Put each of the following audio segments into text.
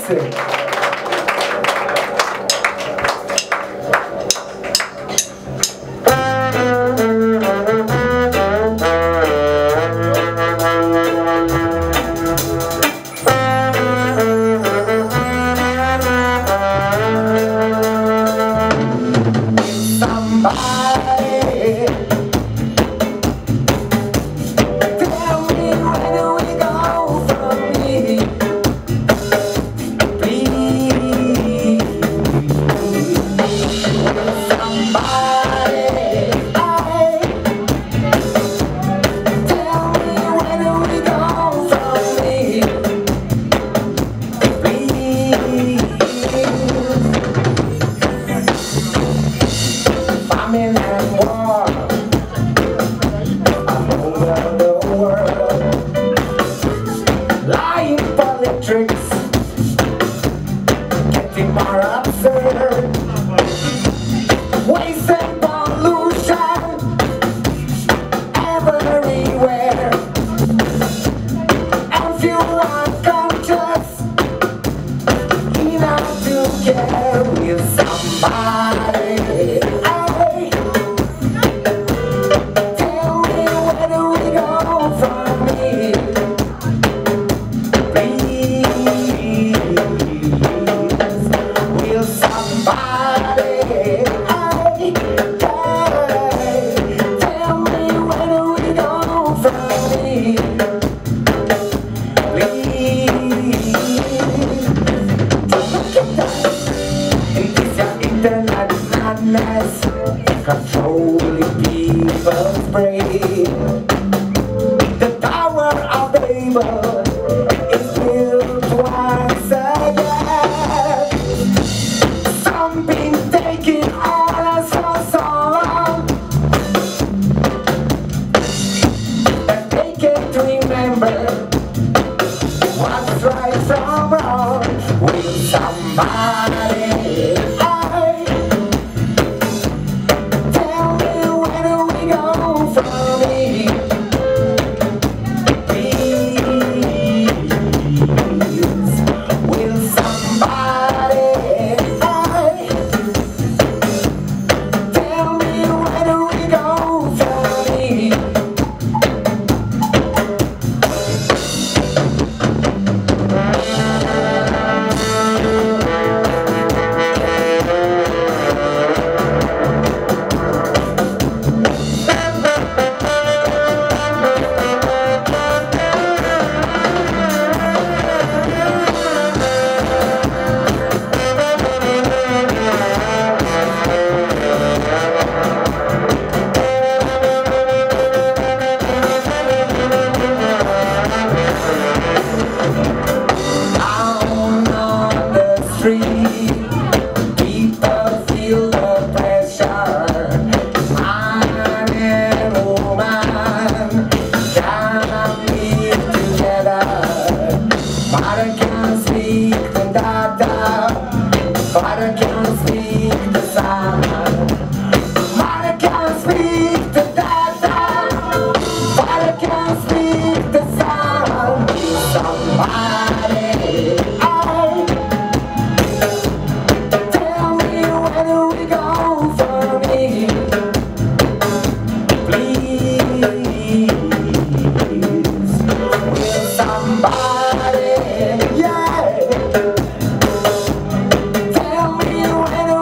Grazie. Controlling people's brain. The power of Babel is built once again. Something taking all us for so long that they can't remember what's right from wrong. Will somebody somebody, yeah. Tell me when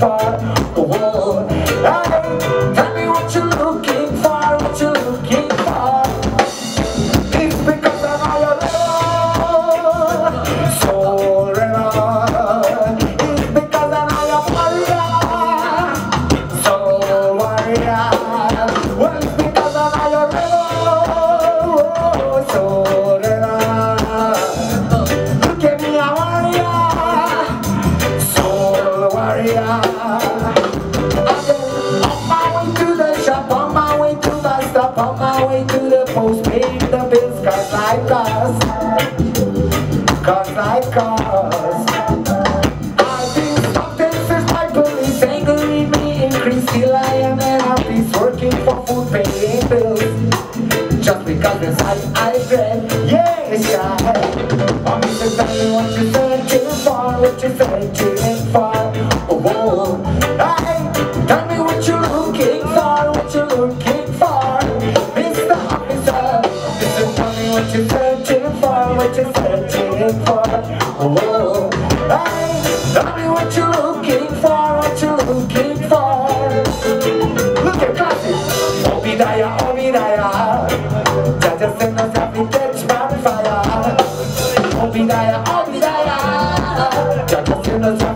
for. Whoa. Hey, tell me what you're looking for, what you're looking for. It's because I'm all your love, so real. It's because I'm all your warrior, so warrior. Well, it's because I'm all your love, so real. Look at me, I'm warrior, soul warrior. On my way to the shop, on my way to the stop, on my way to the post, paying the bills, cause I cost. I've been something since my police angry me increase, still I am an artist working for food, paying bills. Just because inside I dread, yes, yeah. Mommy says, tell me what you're searching for, what you're searching for. Whoa, hey, tell me what you're looking for, what you're looking for. Mr. Officer, listen, tell me what you're searching for, what you're searching for. Whoa, hey, tell me what you're looking for, what you're looking for. Look at classic. Obadiah, Obadiah, Jaja send us happy catch by fire. Obadiah, Obadiah, Jaja send us